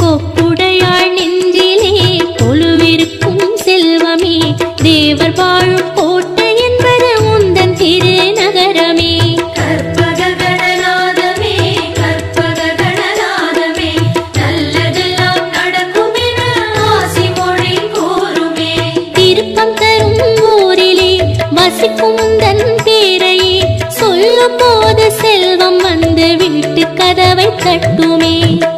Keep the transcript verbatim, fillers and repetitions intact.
கொப்புடையாள் நெஞ்சிலே கொலுவிருக்கும் செல்வமே தேவர் வாழும் கோட்டை என்பது உந்தன் திருநகரமே. கற்பக கணநாதமே கற்பக கணநாதமே நல்லதெல்லாம் நடக்கும் என ஆசி மொழி கூறுமே. திருப்பம் தரும் ஊரிலே வசிக்கும் உந்தன் பேரையே சொல்லும் போது செல்வம் வந்து வீட்டு கதவை தட்டுமே.